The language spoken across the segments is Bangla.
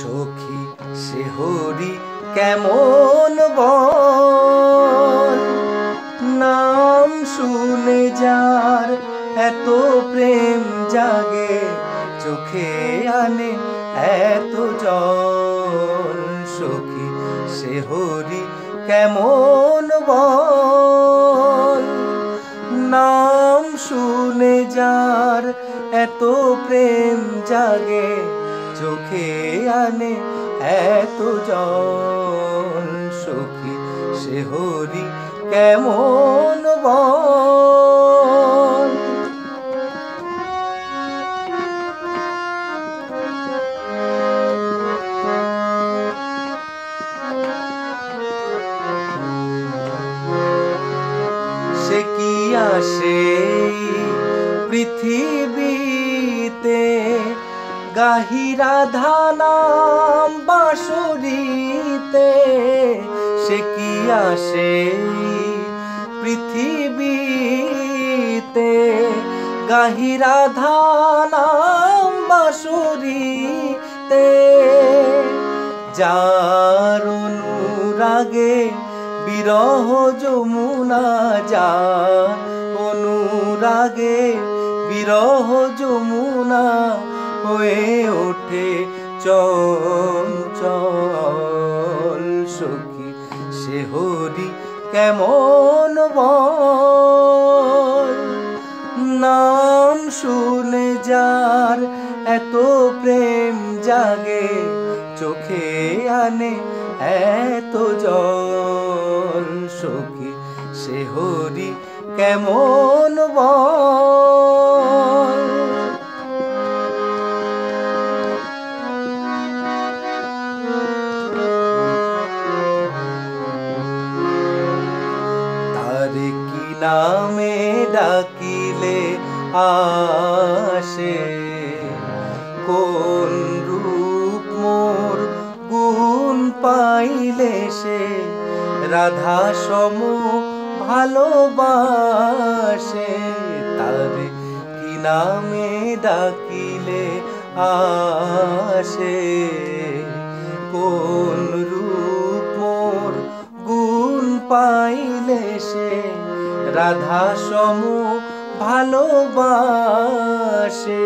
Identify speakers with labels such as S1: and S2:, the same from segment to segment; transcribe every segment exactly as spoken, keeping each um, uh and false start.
S1: সখী সে হরি কেমন বল, নাম শুনে যার এত প্রেম জাগে, চোখে আনে এত জল। সখী সে হরি কেমন বল, নাম শুনে যার এত প্রেম জাগে, চোখে আনে এত জল। সখী সে হরি কেমন বল। সে কি আসে পৃথিবীতে, গাহি রাধা নাম বাঁশুরিতে। সে কি আসে পৃথিবীতে, গাহি রাধা নাম বাঁশুরিতে। যার অনুরাগে বিরহ যমুনা, যার অনুরাগে বিরহ যমুনা হয়ে ওঠে চঞ্চল। সখী সে হরি কেমন বল, নাম শুনে যার এত প্রেম জাগে, চোখে আনে এত জল। সখী সে হরি কেমন বল। তারে কি নামে ডাকিলে আসে, কোন রূপ মোর গুণ পাইলে সে, রাধা সম ভালোবাসে। তারে কি নামে ডাকিলে আসে, কোন রূপ মোর গুণ পাইলে সে, রাধা সম ভালোবাসে।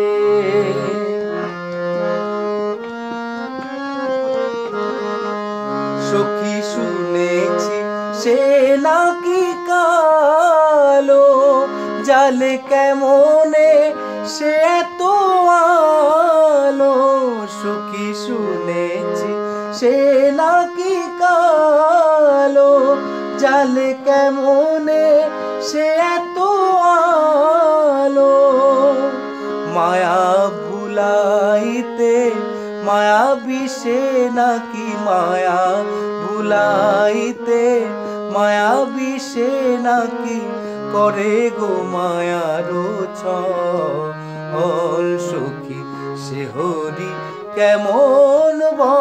S1: সখী শুনেছি সে নাকি কালো, জালে কেমনে সে এত আলো। সখী শুনেছি সে নাকি কালো, জালে কেমনে সে এত আলো। মায়া ভুলাইতে মায়া বিষে নাকি, মায়া ভুলাইতে মায়া বিষে নাকি, করে গো মায়ার ছল। সখী সে হরি কেমন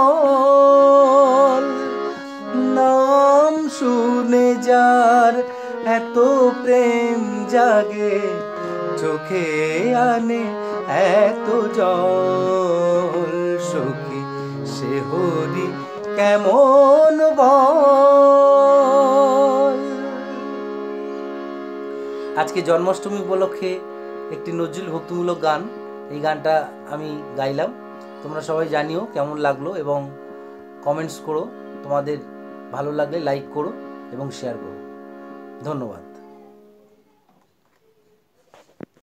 S1: বল, নাম শুনে যার এত প্রেম জাগে, চোখে আনে এত জল। সখী সে হরি কেমন বল। আজকে জন্মাষ্টমী উপলক্ষে একটি নজরুল ভক্তিমূলক গান, এই গানটা আমি গাইলাম। তোমরা সবাই জানিও কেমন লাগলো এবং কমেন্টস করো। তোমাদের ভালো লাগলে লাইক করো এবং শেয়ার করো। ধন্যবাদ।